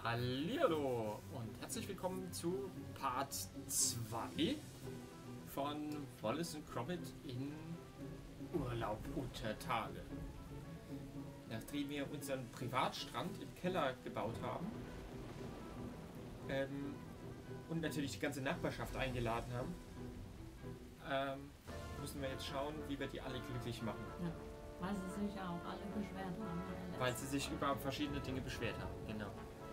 Hallihallo und herzlich willkommen zu Part 2 von Wallace und Gromit in Urlaub unter Tage. Nachdem wir unseren Privatstrand im Keller gebaut haben und natürlich die ganze Nachbarschaft eingeladen haben, müssen wir jetzt schauen, wie wir die alle glücklich machen. Ja, weil sie sich ja auch alle beschwert haben. Weil sie sich über verschiedene Dinge beschwert haben, genau.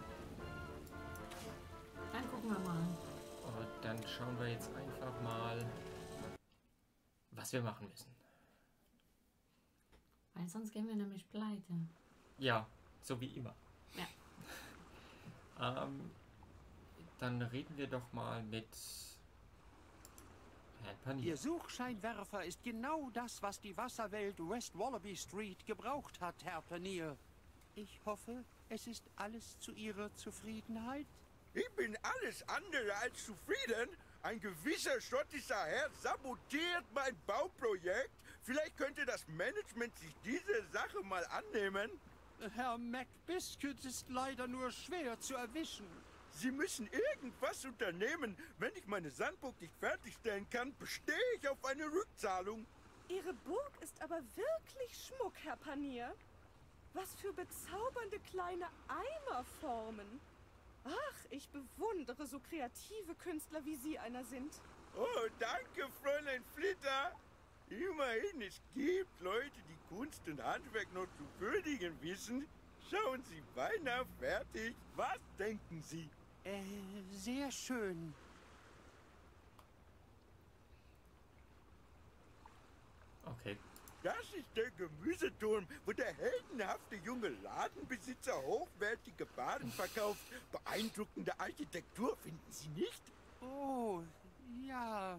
Dann gucken wir mal. Und dann schauen wir jetzt einfach mal, was wir machen müssen. Weil sonst gehen wir nämlich pleite. Ja, so wie immer. Ja. Dann reden wir doch mal mit Herrn Panier. Ihr Suchscheinwerfer ist genau das, was die Wasserwelt West Wallaby Street gebraucht hat, Herr Panier. Ich hoffe, es ist alles zu Ihrer Zufriedenheit. Ich bin alles andere als zufrieden. Ein gewisser schottischer Herr sabotiert mein Bauprojekt. Vielleicht könnte das Management sich diese Sache mal annehmen. Herr McBiscuit ist leider nur schwer zu erwischen. Sie müssen irgendwas unternehmen. Wenn ich meine Sandburg nicht fertigstellen kann, bestehe ich auf eine Rückzahlung. Ihre Burg ist aber wirklich Schmuck, Herr Panier. Was für bezaubernde kleine Eimerformen. Ach, ich bewundere so kreative Künstler, wie Sie einer sind. Oh, danke, Fräulein Flitter. Immerhin, es gibt Leute, die Kunst und Handwerk noch zu würdigen wissen. Schauen Sie, beinahe fertig. Was denken Sie? Sehr schön. Okay. Das ist der Gemüseturm, wo der heldenhafte junge Ladenbesitzer hochwertige Waren verkauft. Beeindruckende Architektur, finden Sie nicht? Oh, ja.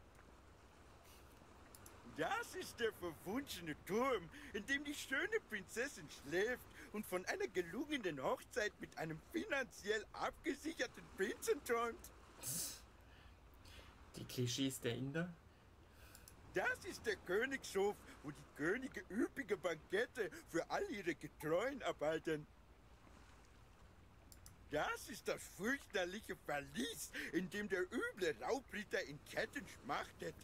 Das ist der verwunschene Turm, in dem die schöne Prinzessin schläft und von einer gelungenen Hochzeit mit einem finanziell abgesicherten Prinzen träumt. Die Klischees der Inder? Das ist der Königshof, wo die Könige üppige Bankette für all ihre Getreuen erhalten. Das ist das fürchterliche Verlies, in dem der üble Raubritter in Ketten schmachtet.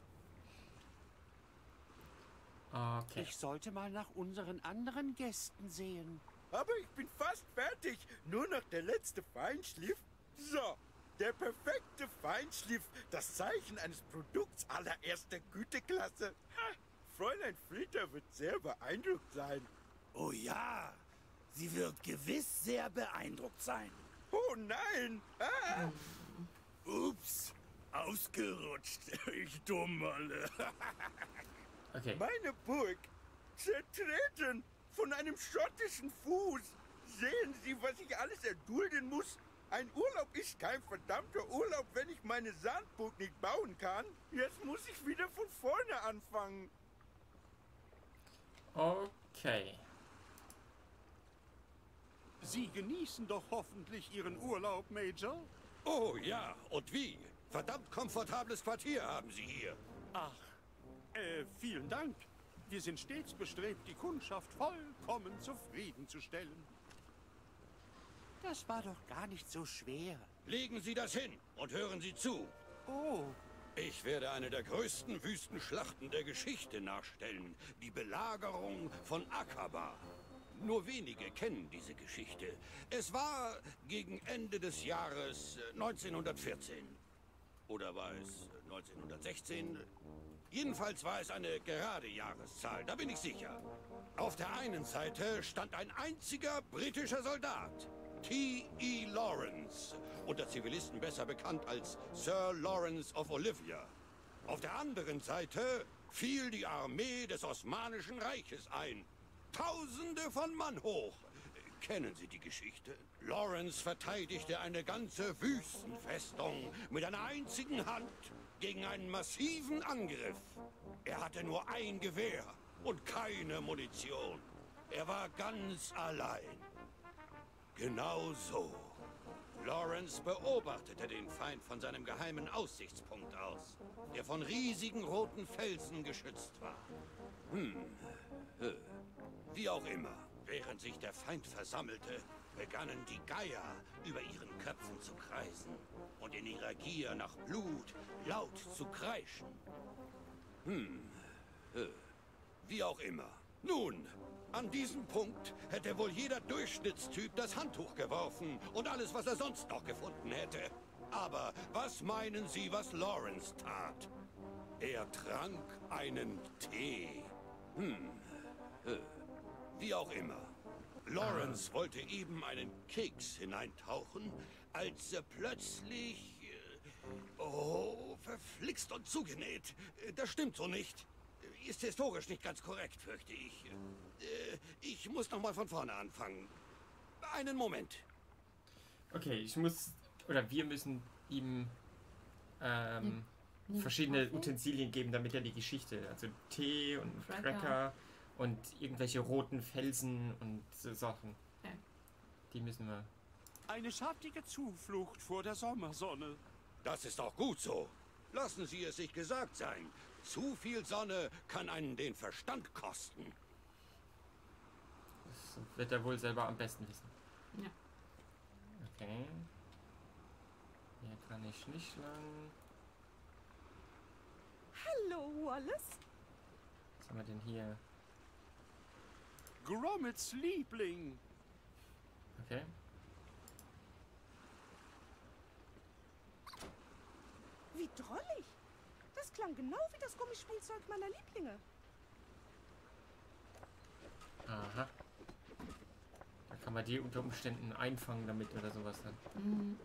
Okay. Ich sollte mal nach unseren anderen Gästen sehen. Aber ich bin fast fertig. Nur noch der letzte Feinschliff. So, der perfekte Feinschliff. Das Zeichen eines Produkts allererster Güteklasse. Ha, Fräulein Fritter wird sehr beeindruckt sein. Oh ja, sie wird gewiss sehr beeindruckt sein. Oh nein! Ah, Ups, ausgerutscht. Ich Dummerle. Okay. meine Burg. Zertreten von einem schottischen Fuß. Sehen Sie, was ich alles erdulden muss? Ein Urlaub ist kein verdammter Urlaub, wenn ich meine Sandburg nicht bauen kann. Jetzt muss ich wieder von vorne anfangen. Okay. Sie genießen doch hoffentlich Ihren Urlaub, Major? Oh ja, und wie? Verdammt komfortables Quartier haben Sie hier. Ach, vielen Dank. Wir sind stets bestrebt, die Kundschaft vollkommen zufriedenzustellen. Das war doch gar nicht so schwer. Legen Sie das hin und hören Sie zu. Oh, Ich werde eine der größten Wüstenschlachten der Geschichte nachstellen. Die Belagerung von Akaba. Nur wenige kennen diese Geschichte. Es war gegen Ende des Jahres 1914. Oder war es 1916? Jedenfalls war es eine gerade Jahreszahl, da bin ich sicher. Auf der einen Seite stand ein einziger britischer Soldat, T.E. Lawrence, unter Zivilisten besser bekannt als Sir Lawrence of Olivia. Auf der anderen Seite fiel die Armee des Osmanischen Reiches ein. Tausende von Mann hoch. Kennen Sie die Geschichte? Lawrence verteidigte eine ganze Wüstenfestung mit einer einzigen Hand gegen einen massiven Angriff. Er hatte nur ein Gewehr und keine Munition. Er war ganz allein. Genau so. Lawrence beobachtete den Feind von seinem geheimen Aussichtspunkt aus, der von riesigen roten Felsen geschützt war. Wie auch immer. Während sich der Feind versammelte, begannen die Geier über ihren Köpfen zu kreisen und in ihrer Gier nach Blut laut zu kreischen. Wie auch immer. Nun, an diesem Punkt hätte wohl jeder Durchschnittstyp das Handtuch geworfen und alles, was er sonst noch gefunden hätte. Aber was meinen Sie, was Lawrence tat? Er trank einen Tee. Wie auch immer. Lawrence wollte eben einen Keks hineintauchen, als er plötzlich... verflixt und zugenäht. Das stimmt so nicht. Ist historisch nicht ganz korrekt, fürchte ich. Ich muss noch mal von vorne anfangen. Einen Moment. Okay, wir müssen ihm verschiedene Kaffee? Utensilien geben, damit er die Geschichte, also Tee und Cracker. Cracker und irgendwelche roten Felsen und so Sachen. Ja. Die müssen wir... Eine schattige Zuflucht vor der Sommersonne. Das ist auch gut so. Lassen Sie es sich gesagt sein. Zu viel Sonne kann einen den Verstand kosten. Das wird er wohl selber am besten wissen. Ja. Okay. Hier kann ich nicht lang. Hallo, Wallace. Was haben wir denn hier? Grommets Liebling. Okay. Wie drollig. Das klang genau wie das Gummispielzeug meiner Lieblinge. Aha. Da kann man die unter Umständen einfangen damit oder sowas dann. Mhm.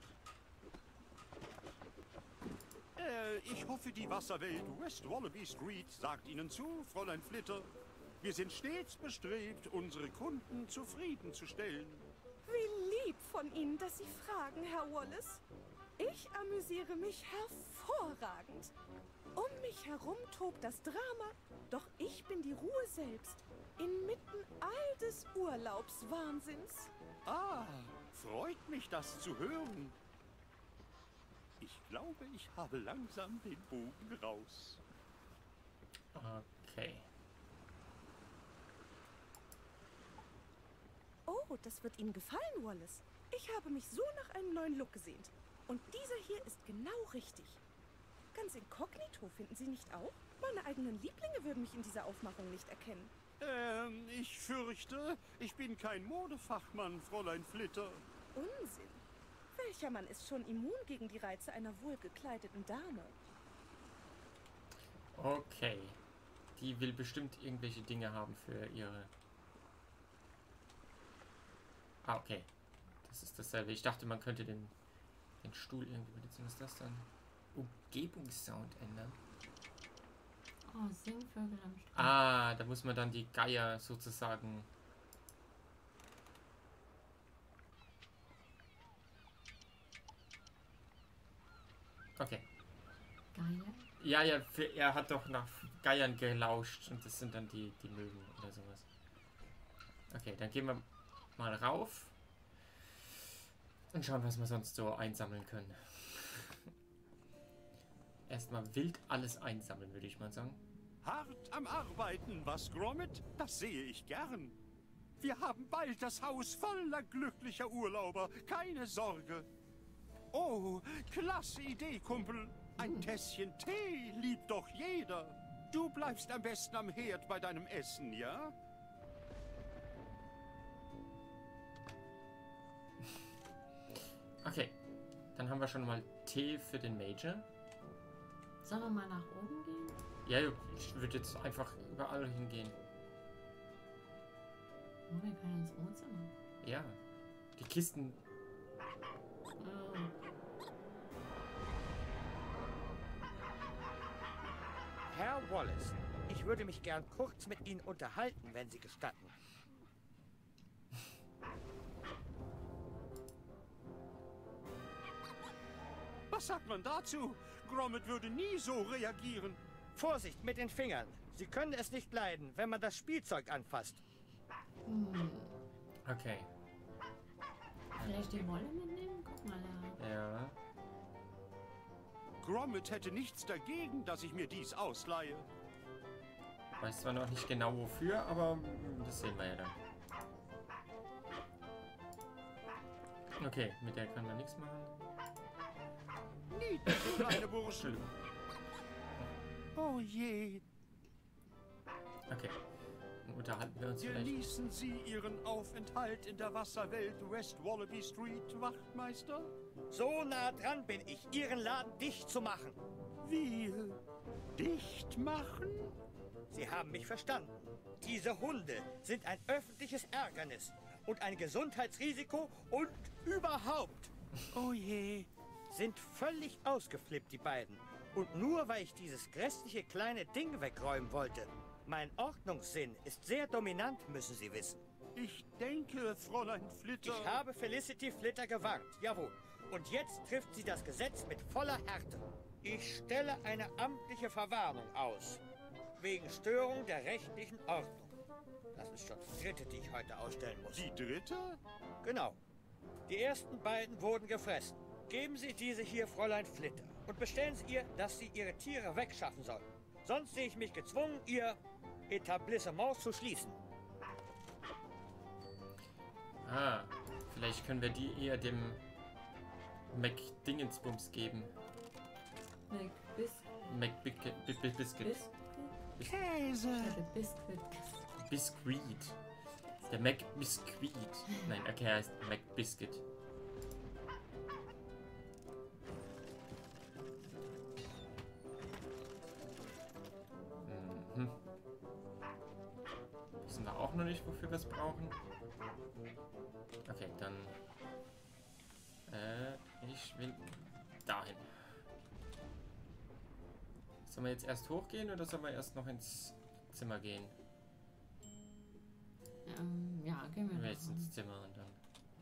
Ich hoffe, die Wasserwelt West Wallaby Street sagt Ihnen zu, Fräulein Flitter. Wir sind stets bestrebt, unsere Kunden zufriedenzustellen. Wie lieb von Ihnen, dass Sie fragen, Herr Wallace. Ich amüsiere mich hervorragend. Um mich herum tobt das Drama, doch ich bin die Ruhe selbst. Inmitten all des Urlaubswahnsinns. Ah, freut mich, das zu hören. Ich glaube, ich habe langsam den Bogen raus. Okay. Oh, das wird Ihnen gefallen, Wallace. Ich habe mich so nach einem neuen Look gesehnt. Und dieser hier ist genau richtig. Ganz inkognito, finden Sie nicht auch? Meine eigenen Lieblinge würden mich in dieser Aufmachung nicht erkennen. Ich fürchte, ich bin kein Modefachmann, Fräulein Flitter. Unsinn. Welcher Mann ist schon immun gegen die Reize einer wohlgekleideten Dame? Okay. Die will bestimmt irgendwelche Dinge haben für ihre... Ah, okay. Das ist dasselbe. Ich dachte, man könnte den Stuhl irgendwie benutzen. Was ist das dann? Umgebungssound ändern. Oh, Singvögel am Strand. Ah, da muss man dann die Geier sozusagen... Okay. Geier. Ja, er hat doch nach Geiern gelauscht und das sind dann die Möwen oder sowas. Okay, dann gehen wir mal rauf und schauen, was wir sonst so einsammeln können. Erstmal wild alles einsammeln, würde ich mal sagen. Hart am Arbeiten, was, Grommet? Das sehe ich gern. Wir haben bald das Haus voller glücklicher Urlauber. Keine Sorge. Oh, klasse Idee, Kumpel. Ein Tässchen Tee liebt doch jeder. Du bleibst am besten am Herd bei deinem Essen, ja? Okay, dann haben wir schon mal Tee für den Major. Sollen wir mal nach oben gehen? Ja, ich würde jetzt einfach überall hingehen. Oh, wir können ins Wohnzimmer. Ja, die Kisten. Oh. Herr Wallace, ich würde mich gern kurz mit Ihnen unterhalten, wenn Sie gestatten. Was sagt man dazu? Grommet würde nie so reagieren. Vorsicht mit den Fingern. Sie können es nicht leiden, wenn man das Spielzeug anfasst. Okay. Vielleicht die Wolle mitnehmen? Guck mal da. Ja. Grommet hätte nichts dagegen, dass ich mir dies ausleihe. Weiß zwar noch nicht genau wofür, aber das sehen wir ja dann. Okay, mit der kann man nichts machen. Niedliche kleine Burschen. Entschuldigung. Oh je. Okay. Dann unterhalten wir uns vielleicht. Genießen Sie Ihren Aufenthalt in der Wasserwelt West Wallaby Street, Wachtmeister? So nah dran bin ich, Ihren Laden dicht zu machen. Wie? Dicht machen? Sie haben mich verstanden. Diese Hunde sind ein öffentliches Ärgernis und ein Gesundheitsrisiko und überhaupt. Oh je. Sind völlig ausgeflippt, die beiden. Und nur weil ich dieses grässliche kleine Ding wegräumen wollte. Mein Ordnungssinn ist sehr dominant, müssen Sie wissen. Ich denke, Fräulein Flitter... Ich habe Felicity Flitter gewarnt, jawohl. Und jetzt trifft sie das Gesetz mit voller Härte. Ich stelle eine amtliche Verwarnung aus. Wegen Störung der rechtlichen Ordnung. Das ist schon die dritte, die ich heute ausstellen muss. Die dritte? Genau. Die ersten beiden wurden gefressen. Geben Sie diese hier Fräulein Flitter und bestellen Sie ihr, dass sie ihre Tiere wegschaffen soll. Sonst sehe ich mich gezwungen, ihr Etablissement zu schließen. Ah, vielleicht können wir die eher dem McDingensbums geben. Biscuit. Käse. Biscuit. Der McBiscuit. Nein, okay, er heißt McBiscuit. Mhm. Wissen wir auch noch nicht, wofür wir es brauchen. Okay, dann... ich will dahin. Sollen wir jetzt erst hochgehen oder sollen wir erst noch ins Zimmer gehen? Ja, gehen wir Jetzt ins Zimmer und dann...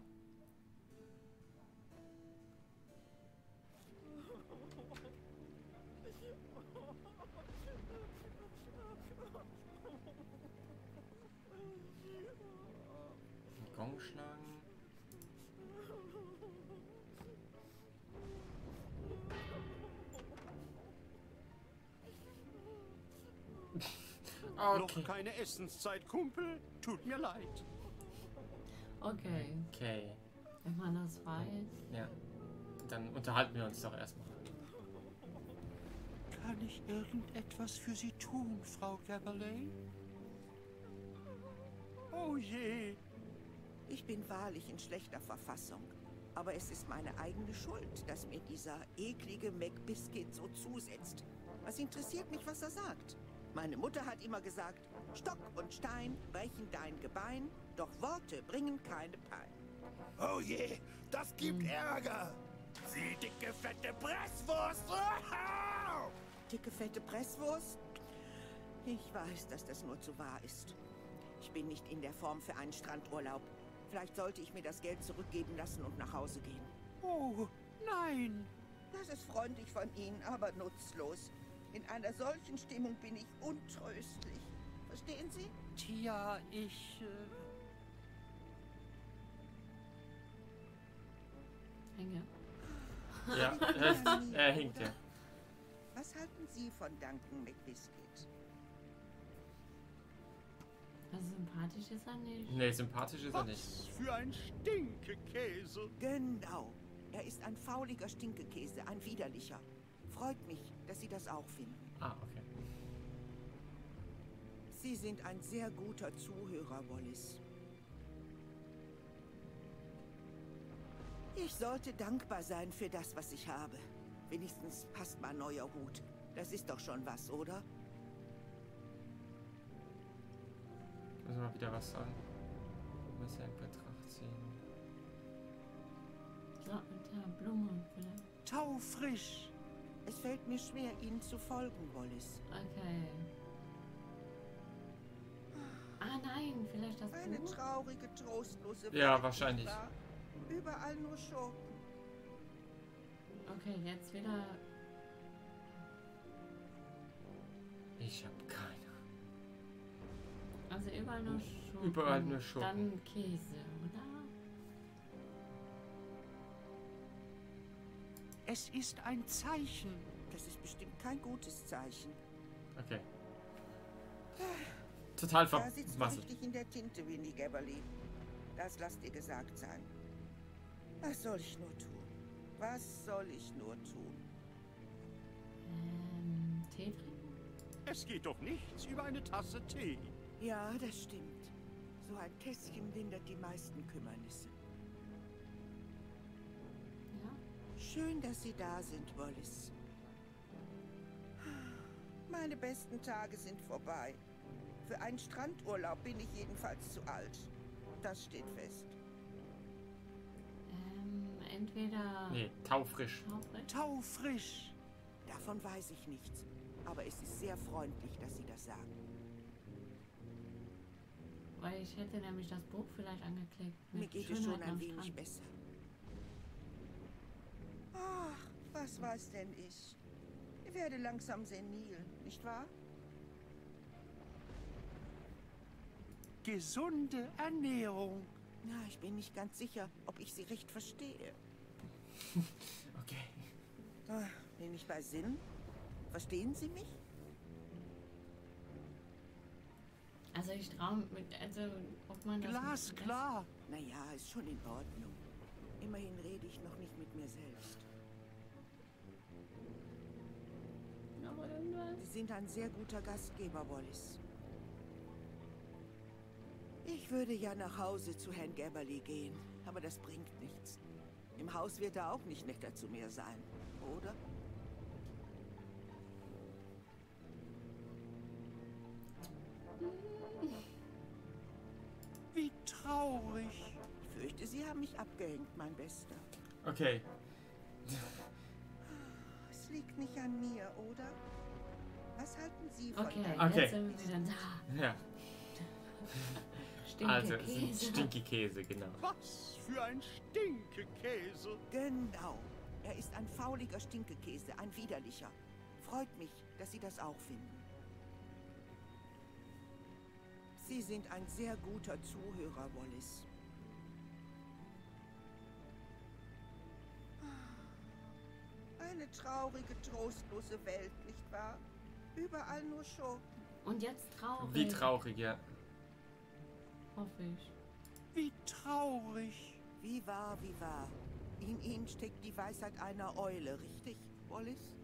Den Gong schlagen. Okay. Noch keine Essenszeit, Kumpel. Tut mir leid. Okay, Okay. wenn man das weiß. Ja. Dann unterhalten wir uns doch erstmal. Kann ich irgendetwas für Sie tun, Frau Gabberley? Oh je. Ich bin wahrlich in schlechter Verfassung. Aber es ist meine eigene Schuld, dass mir dieser eklige McBiscuit so zusetzt. Was interessiert mich, was er sagt? Meine Mutter hat immer gesagt, Stock und Stein brechen dein Gebein, doch Worte bringen keine Pein. Oh je, das gibt Ärger. Sie dicke, fette Presswurst. Dicke, fette Presswurst? Ich weiß, dass das nur zu wahr ist. Ich bin nicht in der Form für einen Strandurlaub. Vielleicht sollte ich mir das Geld zurückgeben lassen und nach Hause gehen. Oh, nein. Das ist freundlich von Ihnen, aber nutzlos. In einer solchen Stimmung bin ich untröstlich. Verstehen Sie? Tja, ich... Hänge. Ja, er hinkt ja. Was halten Sie von Duncan McBiscuit? Also sympathisch ist er nicht. Nee, sympathisch ist er nicht. Was für ein Stinkekäse. Genau. Er ist ein fauliger Stinkekäse, ein widerlicher. Freut mich, dass Sie das auch finden. Ah, okay. Sie sind ein sehr guter Zuhörer, Wallace. Ich sollte dankbar sein für das, was ich habe. Wenigstens passt mein neuer Hut. Das ist doch schon was, oder? Müssen wir wieder was sagen? Muss ja in Betracht ziehen. So, mit der Blume vielleicht. Taufrisch. Es fällt mir schwer, Ihnen zu folgen, Wallace. Okay. Ah nein, vielleicht das Eine Buch? traurige, trostlose Welt. Ja, wahrscheinlich. nicht wahr? Überall nur Schurken. Okay, jetzt wieder. Ich hab keine. Also überall nur Schurken. Überall nur Schurken. Dann Käse, oder? Es ist ein Zeichen. Das ist bestimmt kein gutes Zeichen. Okay. Total Da sitzt du vermasselt. richtig in der Tinte, Winnie Gabberley. Das lasst dir gesagt sein. Was soll ich nur tun? Was soll ich nur tun? Tee trinken? Es geht doch nichts über eine Tasse Tee. Ja, das stimmt. So ein Tässchen lindert die meisten Kümmernisse. Ja. Schön, dass Sie da sind, Wallace. Meine besten Tage sind vorbei. Für einen Strandurlaub bin ich jedenfalls zu alt. Das steht fest. Entweder... Nee, taufrisch. Taufrisch? Taufrisch. Davon weiß ich nichts. Aber es ist sehr freundlich, dass Sie das sagen. Weil ich hätte nämlich das Buch vielleicht angeklickt. Mir geht es schon ein am wenig Strand. besser. Ach, was weiß denn ich? Ich werde langsam senil, nicht wahr? Gesunde Ernährung. Na, ich bin nicht ganz sicher, ob ich Sie recht verstehe. Okay. Bin ich bei Sinn? Verstehen Sie mich? Also ich traue mit... Also ob man das... Glasklar. Naja, ist schon in Ordnung. Immerhin rede ich noch nicht mit mir selbst. Aber irgendwas... Sie sind ein sehr guter Gastgeber, Wallace. Ich würde ja nach Hause zu Herrn Gabberley gehen, aber das bringt nichts. Im Haus wird er auch nicht netter zu mir sein, oder? Wie traurig. Ich fürchte, Sie haben mich abgehängt, mein Bester. Okay. Es liegt nicht an mir, oder? Was halten Sie von Okay, Okay. jetzt sind wir wieder da. Ja. Stinke Also, es sind Käse. Stinkekäse, genau. Was für ein Stinkekäse. Genau. Er ist ein fauliger Stinkekäse, ein widerlicher. Freut mich, dass Sie das auch finden. Sie sind ein sehr guter Zuhörer, Wallace. Eine traurige, trostlose Welt, nicht wahr? Überall nur Schurken. Und jetzt traurig. Wie traurig, ja. Hoffe ich. Wie traurig. Wie wahr, wie wahr. In Ihnen steckt die Weisheit einer Eule, richtig, Wallace?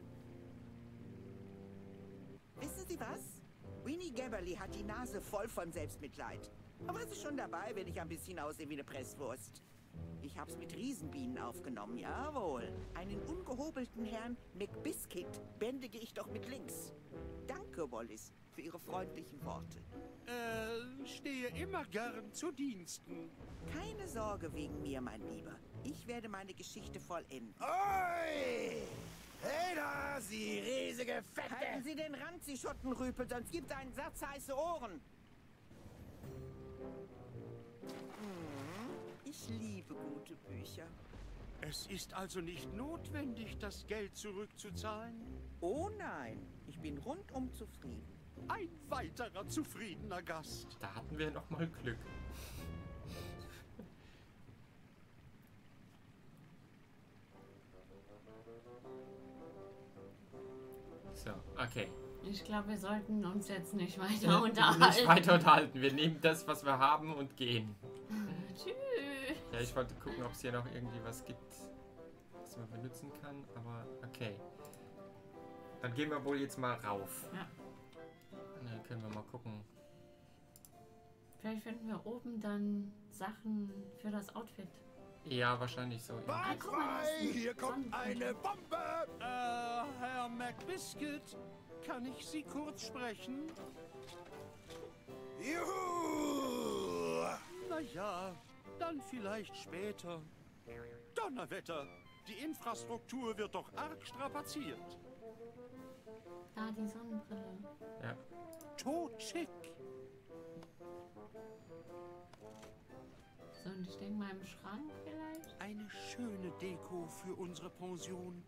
Wissen Sie was? Winnie Gabberley hat die Nase voll von Selbstmitleid. Aber es ist schon dabei, wenn ich ein bisschen aussehe wie eine Presswurst. Ich hab's mit Riesenbienen aufgenommen, jawohl. Einen ungehobelten Herrn McBiscuit bändige ich doch mit links. Danke, Wallace, für Ihre freundlichen Worte. Stehe immer gern zu Diensten. Keine Sorge wegen mir, mein Lieber. Ich werde meine Geschichte vollenden. Oi! Hey da, Sie riesige Fette! Halten Sie den Rand, Sie Schottenrüpel, sonst gibt einen Satz heiße Ohren. Ich liebe gute Bücher. Es ist also nicht notwendig, das Geld zurückzuzahlen? Oh nein, ich bin rundum zufrieden. Ein weiterer zufriedener Gast. Da hatten wir noch mal Glück. So, okay. Ich glaube, wir sollten uns jetzt nicht weiter unterhalten. Nicht weiter unterhalten. Wir nehmen das, was wir haben und gehen. Tschüss. Ja, ich wollte gucken, ob es hier noch irgendwie was gibt, was man benutzen kann, aber okay. Dann gehen wir wohl jetzt mal rauf. Ja. Und dann können wir mal gucken. Vielleicht finden wir oben dann Sachen für das Outfit. Ja, wahrscheinlich so. Ja. Weit guck mal, das ist frei! ein Hier kommt eine Bombe! Herr McBiscuit, kann ich Sie kurz sprechen? Juhu! Na ja, dann vielleicht später. Donnerwetter, die Infrastruktur wird doch arg strapaziert. Da, die Sonnenbrille. Ja. Totschick. So, und ich denke mal im Schrank vielleicht. Eine schöne Deko für unsere Pension.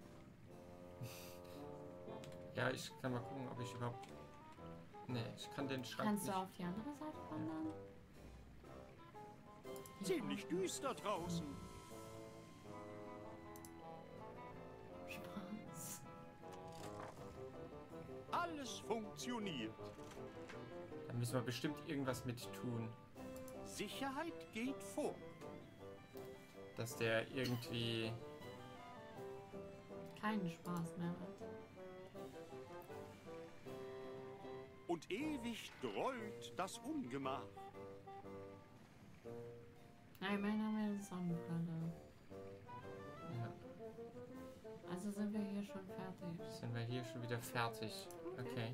Ja, ich kann mal gucken, ob ich überhaupt... Nee, ich kann den Schrank Kannst du nicht... auf die andere Seite wandern? Ziemlich düster draußen. Spaß. Alles funktioniert. Da müssen wir bestimmt irgendwas mit tun. Sicherheit geht vor. dass der irgendwie... Keinen Spaß mehr hat. Und ewig drollt das Ungemach. Na, immerhin haben wir eine Sonnenbrille. Ja. Also sind wir hier schon fertig. Sind wir hier schon wieder fertig? Okay.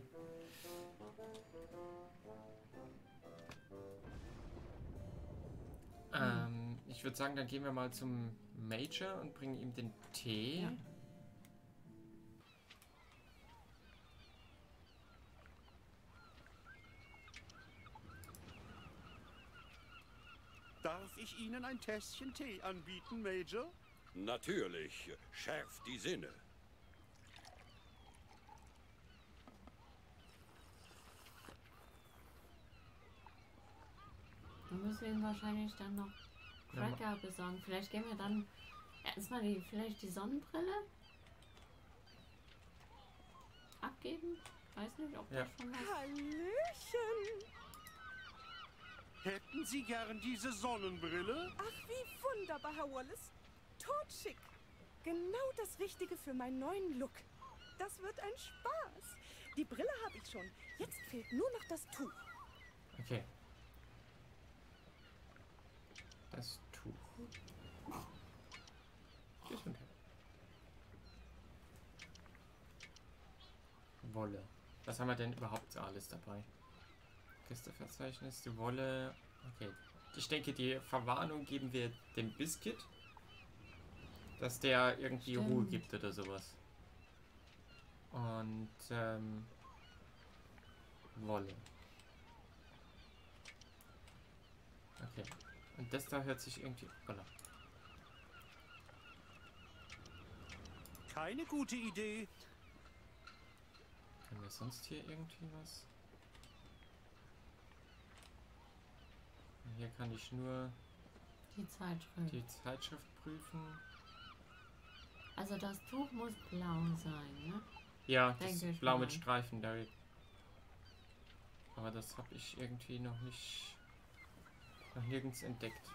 Ich würde sagen, dann gehen wir mal zum Major und bringen ihm den Tee. Ja. Darf ich Ihnen ein Tässchen Tee anbieten, Major? Natürlich, schärft die Sinne. Wir müssen ihm wahrscheinlich dann noch Cracker besorgen. Vielleicht gehen wir dann erstmal vielleicht die Sonnenbrille abgeben. Weiß nicht, ob das schon was... Hallöchen! Hätten Sie gern diese Sonnenbrille? Ach, wie wunderbar, Herr Wallace. Totschick. Genau das Richtige für meinen neuen Look. Das wird ein Spaß. Die Brille habe ich schon. Jetzt fehlt nur noch das Tuch. Okay. Das Tuch. Gesundheit. Wolle. Was haben wir denn überhaupt alles dabei? Gästeverzeichnis, die Wolle. Okay. Ich denke, die Verwarnung geben wir dem Biscuit. Dass der irgendwie Stimmt. Ruhe gibt oder sowas. Und Wolle. Okay. Und das da hört sich irgendwie... Voilà. Keine gute Idee. Können wir sonst hier irgendwie was? Hier kann ich nur Die Zeitschrift. die Zeitschrift prüfen. Also das Tuch muss blau sein, ne? Ja, das Denke ich blau mal. mit Streifen. Da. Aber das habe ich irgendwie noch nirgends entdeckt.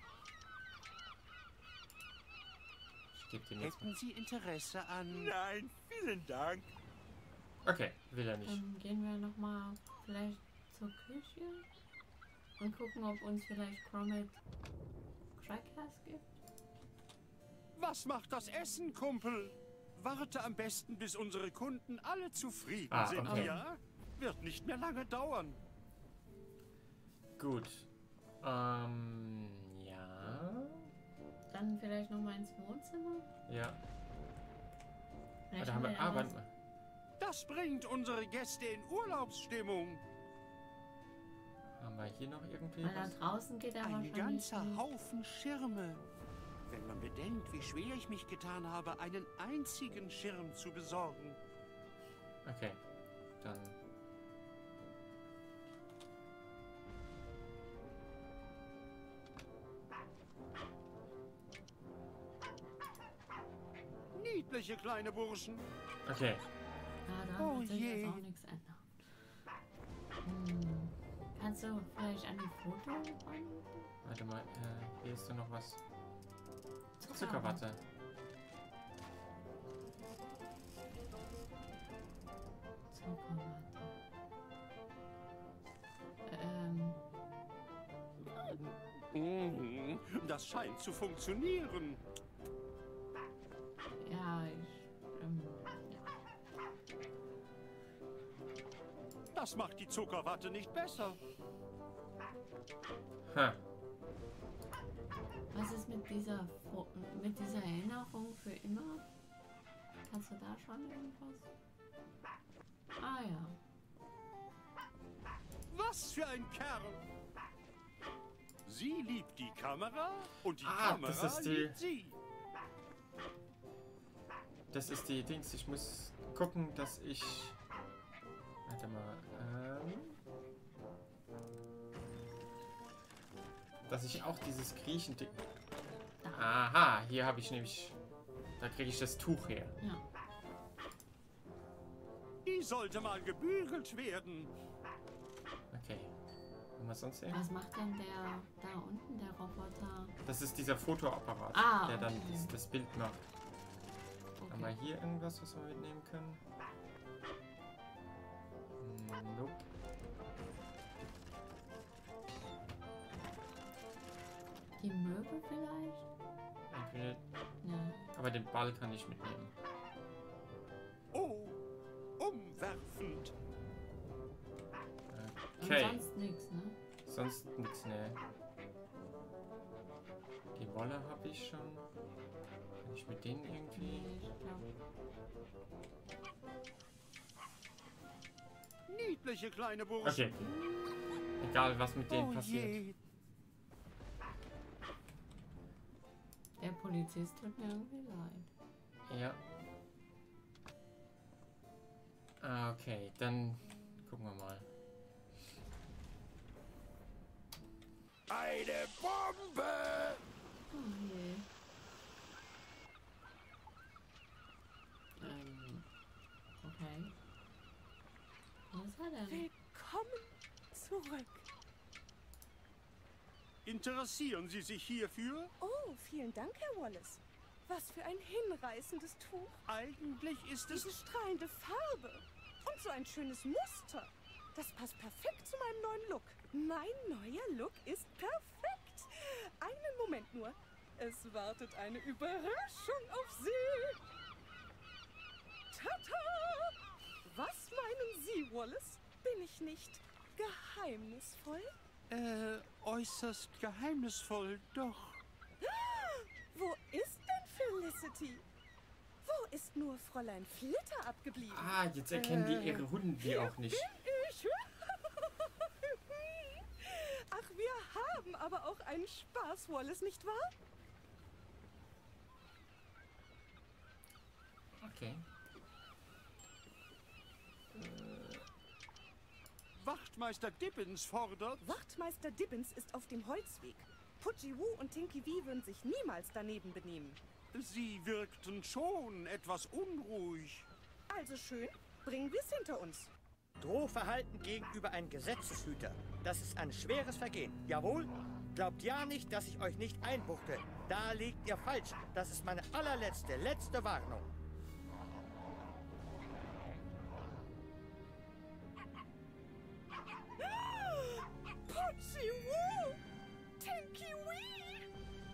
Ich gebe dem jetzt mal. Hätten Sie Interesse an... Nein, vielen Dank. Okay, will er nicht. Dann gehen wir nochmal vielleicht zur Küche und gucken, ob uns vielleicht Gromit Crackers gibt. Was macht das Essen, Kumpel? Warte am besten, bis unsere Kunden alle zufrieden Ah, sind, okay. ja? Wird nicht mehr lange dauern. Gut. Ja. Dann vielleicht nochmal ins Wohnzimmer. Ja. Vielleicht Da haben wir ja Arbeit. was- Das bringt unsere Gäste in Urlaubsstimmung. Haben wir hier noch irgendwie Weil da was? draußen geht er Ein wahrscheinlich ganzer nicht. Haufen Schirme. Wenn man bedenkt, wie schwer ich mich getan habe, einen einzigen Schirm zu besorgen. Okay. Dann. Niedliche kleine Burschen. Okay. Ja, da Oh wird sich je. jetzt auch nichts ändern. Kannst du vielleicht an die Foto ran? Warte mal. Hier ist da noch was. Zuckerwatte. Zuckerwatte. Mhm, das scheint zu funktionieren. Ja, Das macht die Zuckerwatte nicht besser. Ha. was ist mit dieser Erinnerung für immer? Kannst du da schon irgendwas? Ah ja. Was für ein Kerl! Sie liebt die Kamera und die Ah, Kamera das ist die- liebt sie. Das ist die Dings. Ich muss gucken, dass ich. Warte mal. Dass ich auch dieses Griechen. Aha, hier habe ich nämlich. Da kriege ich das Tuch her. Ja. Die sollte mal gebügelt werden. Okay. Nummer wir sonst sehen? Was macht denn der da unten, der Roboter? Das ist dieser Fotoapparat, der dann das Bild macht. Haben wir hier irgendwas, was wir mitnehmen können? Nope. Die Möbel vielleicht? Entweder, Ja. aber den Ball kann ich mitnehmen. Oh, umwerfend. Okay. Und sonst nichts, ne? Sonst nichts, ne. Die Wolle habe ich schon. Kann ich mit denen irgendwie? Nee, ich glaube. Niedliche kleine Burschen. Okay. Egal, was mit denen Oh passiert. je. Der Polizist tut mir irgendwie leid. Ja. Ah, okay. Dann gucken wir mal. Eine Bombe! Oh je. Okay. Was ist er denn? Willkommen zurück. Interessieren Sie sich hierfür? Oh, vielen Dank, Herr Wallace. Was für ein hinreißendes Tuch. Eigentlich ist es... Diese strahlende Farbe. Und so ein schönes Muster. Das passt perfekt zu meinem neuen Look. Mein neuer Look ist perfekt. Einen Moment nur. Es wartet eine Überraschung auf Sie. Tata! Was meinen Sie, Wallace? Bin ich nicht geheimnisvoll? Äußerst geheimnisvoll, doch. Wo ist denn Felicity? Wo ist nur Fräulein Flitter abgeblieben? Ah, jetzt erkennen die ihre Hunde die auch nicht. Ich. Ach, wir haben aber auch einen Spaß, Wallace, nicht wahr? Okay. Wachtmeister Dibbins fordert... Wachtmeister Dibbins ist auf dem Holzweg. Pudgy Woo und Tinky Wee würden sich niemals daneben benehmen. Sie wirkten schon etwas unruhig. Also schön, bringen wir es hinter uns. Drohverhalten gegenüber einem Gesetzeshüter. Das ist ein schweres Vergehen. Jawohl? Glaubt ja nicht, dass ich euch nicht einbuchte. Da liegt ihr falsch. Das ist meine letzte Warnung. Pudgy Woo! Tinky Wee!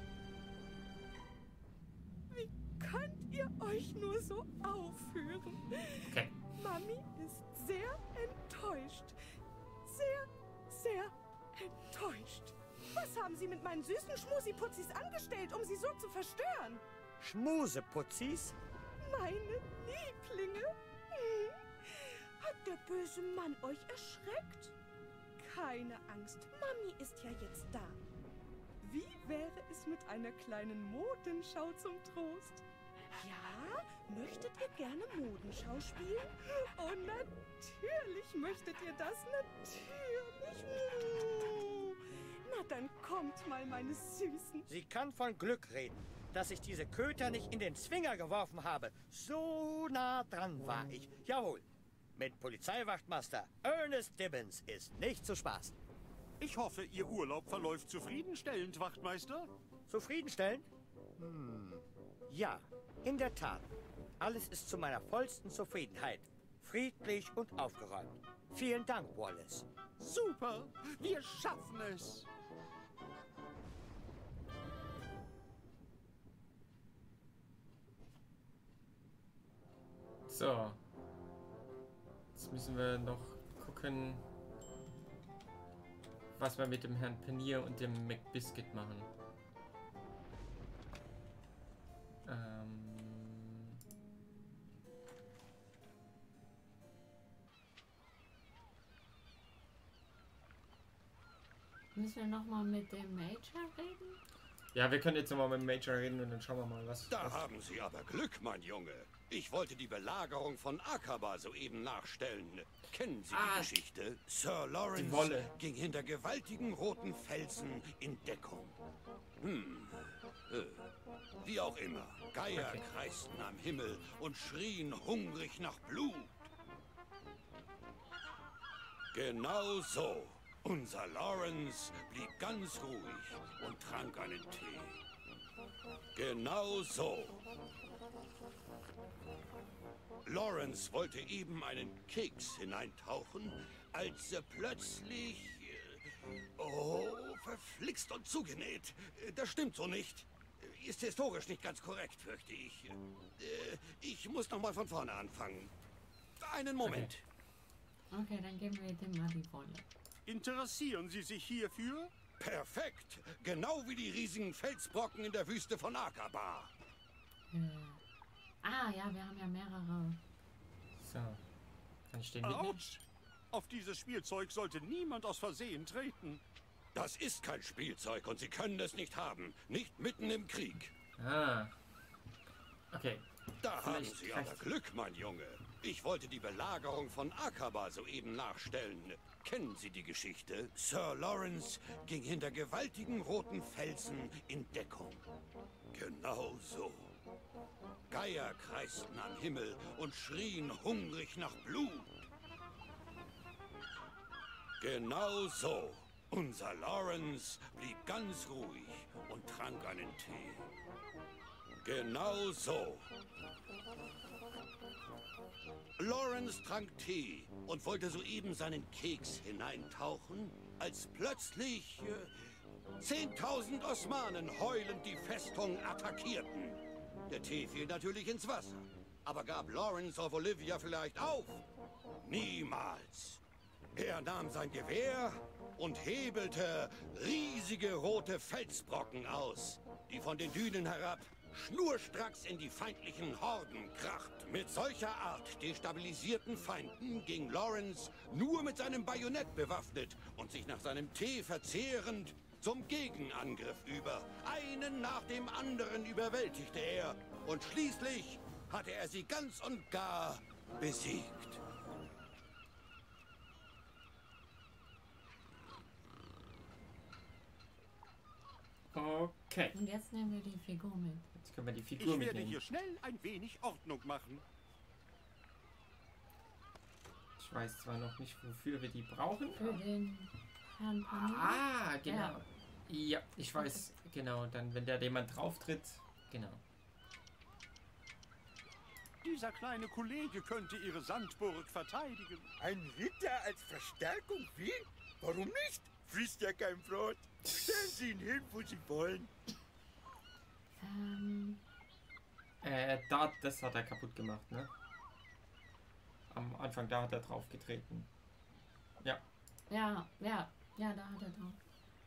Wie könnt ihr euch nur so aufführen? Okay. Mami ist sehr enttäuscht. Sehr, sehr enttäuscht. Was haben Sie mit meinen süßen Schmusiputzis angestellt, um sie so zu verstören? Schmuseputzis? Meine Lieblinge? Hm? Hat der böse Mann euch erschreckt? Keine Angst, Mami ist ja jetzt da. Wie wäre es mit einer kleinen Modenschau zum Trost? Ja, möchtet ihr gerne Modenschau spielen? Oh, natürlich möchtet ihr das, natürlich. Na, dann kommt mal, meine Süßen. Sie kann von Glück reden, dass ich diese Köter nicht in den Zwinger geworfen habe. So nah dran war ich. Jawohl. Mit Polizeiwachtmeister Ernest Dibbins ist nicht zu spaßen. Ich hoffe, Ihr Urlaub verläuft zufriedenstellend, Wachtmeister. Zufriedenstellend? Ja, in der Tat. Alles ist zu meiner vollsten Zufriedenheit. Friedlich und aufgeräumt. Vielen Dank, Wallace. Super, wir schaffen es. So. Jetzt müssen wir noch gucken, was wir mit dem Herrn Panier und dem McBiscuit machen. Müssen wir nochmal mit dem Major reden? Ja, wir können jetzt nochmal mit dem Major reden und dann schauen wir mal, was... Da haben Sie aber Glück, mein Junge. Ich wollte die Belagerung von Akaba soeben nachstellen. Kennen Sie die Geschichte? Sir Lawrence ging hinter gewaltigen roten Felsen in Deckung. Wie auch immer. Geier kreisten am Himmel und schrien hungrig nach Blut. Genau so. Unser Lawrence blieb ganz ruhig und trank einen Tee. Genau so. Lawrence wollte eben einen Keks hineintauchen, als er plötzlich... Oh, verflixt und zugenäht. Das stimmt so nicht. Ist historisch nicht ganz korrekt, fürchte ich. Ich muss noch mal von vorne anfangen. Einen Moment. Okay, dann geben wir dem mal die Wolle. Interessieren Sie sich hierfür? Perfekt. Genau wie die riesigen Felsbrocken in der Wüste von Aqaba. Ah, ja, wir haben ja mehrere. So. Kann ich den mitnehmen? Autsch! Auf dieses Spielzeug sollte niemand aus Versehen treten. Das ist kein Spielzeug und Sie können es nicht haben. Nicht mitten im Krieg. Ah. Okay. Da haben Vielleicht Sie aber reicht's. Glück, mein Junge. Ich wollte die Belagerung von Aqaba soeben nachstellen. Kennen Sie die Geschichte? Sir Lawrence ging hinter gewaltigen roten Felsen in Deckung. Genau so. Geier kreisten am Himmel und schrien hungrig nach Blut. Genau so. Unser Lawrence blieb ganz ruhig und trank einen Tee. Genau so. Lawrence trank Tee und wollte soeben seinen Keks hineintauchen, als plötzlich 10.000 Osmanen heulend die Festung attackierten. Der Tee fiel natürlich ins Wasser. Aber gab Lawrence of Olivia vielleicht auf? Niemals. Er nahm sein Gewehr und hebelte riesige rote Felsbrocken aus, die von den Dünen herab schnurstracks in die feindlichen Horden krachten. Mit solcher Art destabilisierten Feinden ging Lawrence nur mit seinem Bajonett bewaffnet und sich nach seinem Tee verzehrend zum Gegenangriff über. Einen nach dem anderen überwältigte er und schließlich hatte er sie ganz und gar besiegt. Okay. Und jetzt nehmen wir die Figur mit. Jetzt können wir die Ich Figur werde mitnehmen. hier schnell ein wenig Ordnung machen. Ich weiß zwar noch nicht, wofür wir die brauchen. Für den Herrn Panier. Ah, genau. Ja, ich weiß, genau. Dann, wenn da jemand drauf tritt. Genau. Dieser kleine Kollege könnte Ihre Sandburg verteidigen. Ein Ritter als Verstärkung? Wie? Warum nicht? Frisst ja kein Brot. Stellen Sie ihn hin, wo Sie wollen. Das hat er kaputt gemacht, ne? Am Anfang, da hat er drauf getreten. Ja. Ja, da hat er drauf.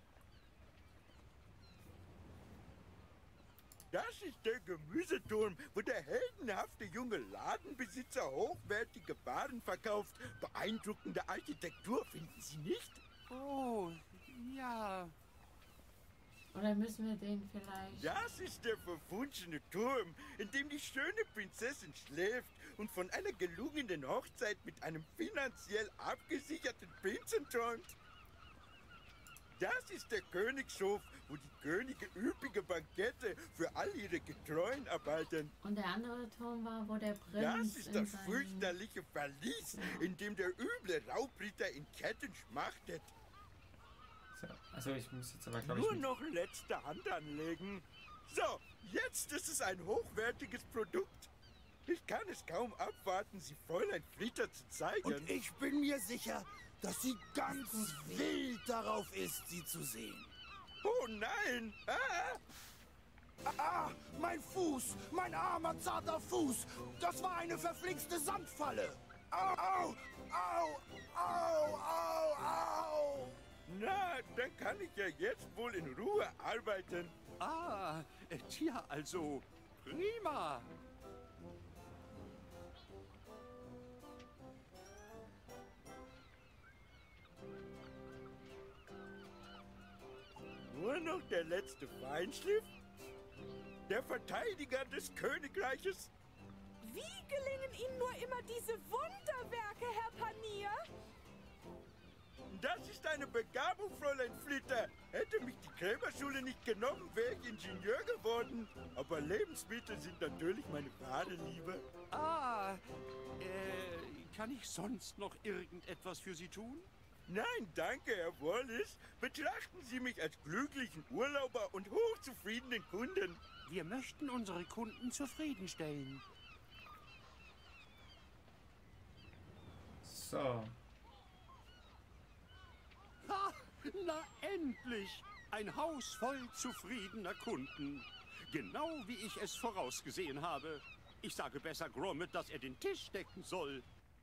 Das ist der Gemüseturm, wo der heldenhafte junge Ladenbesitzer hochwertige Waren verkauft. Beeindruckende Architektur, finden Sie nicht? Oh, ja. Oder müssen wir den vielleicht... Das ist der verwunschene Turm, in dem die schöne Prinzessin schläft und von einer gelungenen Hochzeit mit einem finanziell abgesicherten Prinzen träumt. Das ist der Königshof, wo die Könige üppige Bankette für all ihre Getreuen erhalten. Und der andere Turm war, wo der Prinz... Das ist in das seinem- fürchterliche Verlies, in dem der üble Raubritter in Ketten schmachtet. So, also ich muss jetzt aber, glaube ich, Nur mit... noch letzte Hand anlegen. So, jetzt ist es ein hochwertiges Produkt. Ich kann es kaum abwarten, Sie Fräulein Flitter zu zeigen. Und ich bin mir sicher, dass sie ganz wild darauf ist, sie zu sehen. Oh nein! Ah! Ah, mein Fuß! Mein armer, zarter Fuß! Das war eine verflixte Sandfalle! Au, au, au, au, au, au! Na, dann kann ich ja jetzt wohl in Ruhe arbeiten. Ah, tja, also, prima. Nur noch der letzte Feinschliff? Der Verteidiger des Königreiches? Wie gelingen Ihnen nur immer diese Wunderwerke, Herr Panier? Das ist eine Begabung, Fräulein Flitter. Hätte mich die Krämerschule nicht genommen, wäre ich Ingenieur geworden. Aber Lebensmittel sind natürlich meine wahre Liebe. Ah, kann ich sonst noch irgendetwas für Sie tun? Nein, danke, Herr Wallace. Betrachten Sie mich als glücklichen Urlauber und hochzufriedenen Kunden. Wir möchten unsere Kunden zufriedenstellen. So. Ha, na endlich! Ein Haus voll zufriedener Kunden. Genau wie ich es vorausgesehen habe. Ich sage besser Gromit, dass er den Tisch decken soll.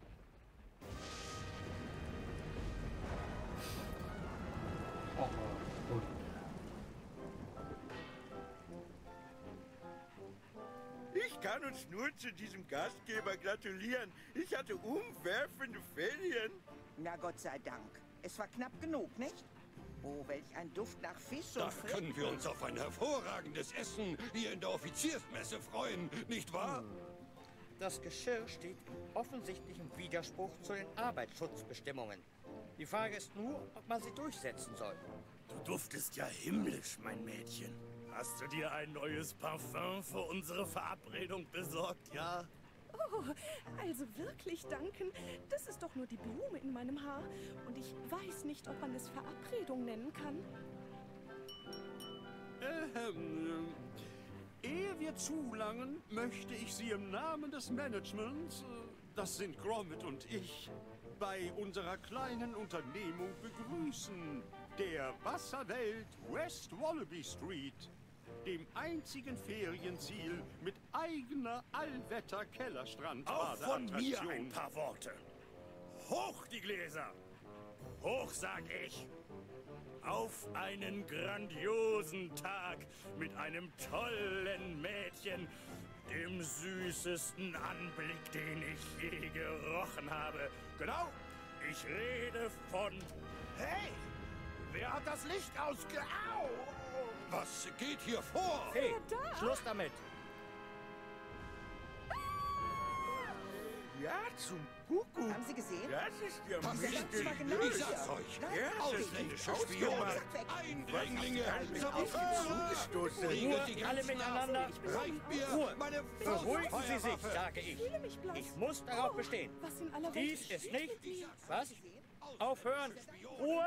Ich kann uns nur zu diesem Gastgeber gratulieren. Ich hatte umwerfende Ferien. Na Gott sei Dank. Es war knapp genug, nicht? Oh, welch ein Duft nach Fisch Da und Fett. können wir uns auf ein hervorragendes Essen hier in der Offiziersmesse freuen, nicht wahr? Das Geschirr steht in offensichtlichem Widerspruch zu den Arbeitsschutzbestimmungen. Die Frage ist nur, ob man sie durchsetzen soll. Du duftest ja himmlisch, mein Mädchen. Hast du dir ein neues Parfum für unsere Verabredung besorgt, ja? Oh, also wirklich, Duncan. Das ist doch nur die Blume in meinem Haar. Und ich weiß nicht, ob man es Verabredung nennen kann. Ehe wir zulangen, möchte ich Sie im Namen des Managements, das sind Gromit und ich, bei unserer kleinen Unternehmung begrüßen. Der Wasserwelt West Wallaby Street. Dem einzigen Ferienziel mit eigener Auch von mir ein Allwetter-Kellerstrand-Badeattraktion. paar Worte. Hoch die Gläser! Hoch, sag ich! Auf einen grandiosen Tag mit einem tollen Mädchen, dem süßesten Anblick, den ich je gerochen habe. Genau, ich rede von... Hey! Wer hat das Licht Au! Was geht hier vor? Hey, Schluss damit! Ja, zum Kuckuck. Haben Sie gesehen? Das ist ja Was sind Das Sie? war genau Ich hier. sag's euch. Nein, Ausländische ausgemacht. Spione, Eindringlinge, mich auf Sie zugestoßen. Riegelt die Ruhe, alle Grenzen miteinander. auf. Reicht mir Ruhe. meine Beruhigen Sie sich, Faustfeuerwaffe. sage ich. Ich fühle mich blass. Ich muss darauf bestehen. Was in aller Welt Dies ist geschieht nicht... mit mir? Was? Aufhören! Ruhe!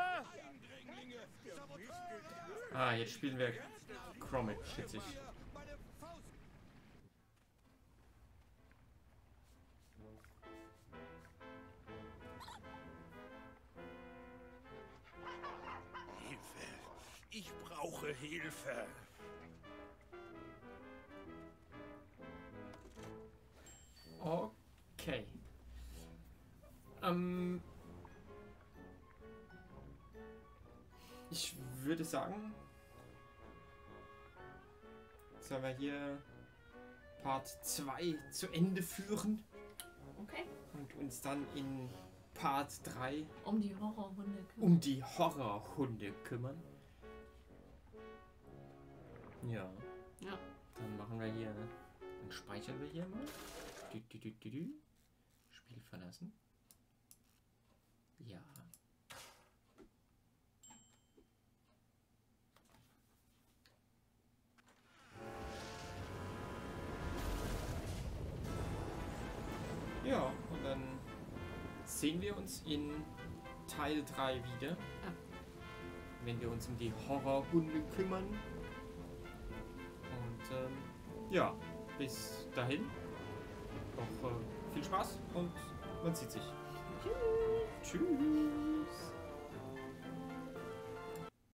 Ah, jetzt spielen wir Gromit, schätze ich. Hilfe! Ich brauche Hilfe! Okay. Ich würde sagen, sollen wir hier Part 2 zu Ende führen Okay. und uns dann in Part 3 Um die Horrorhunde kümmern. um die Horrorhunde kümmern. Ja, Ja. dann machen wir hier, dann speichern wir hier mal. Spiel verlassen. Ja. Ja, und dann sehen wir uns in Teil 3 wieder. Ja. Wenn wir uns um die Horrorhunde kümmern. Und ja, bis dahin. Noch viel Spaß und man sieht sich. Tschüss. Tschüss.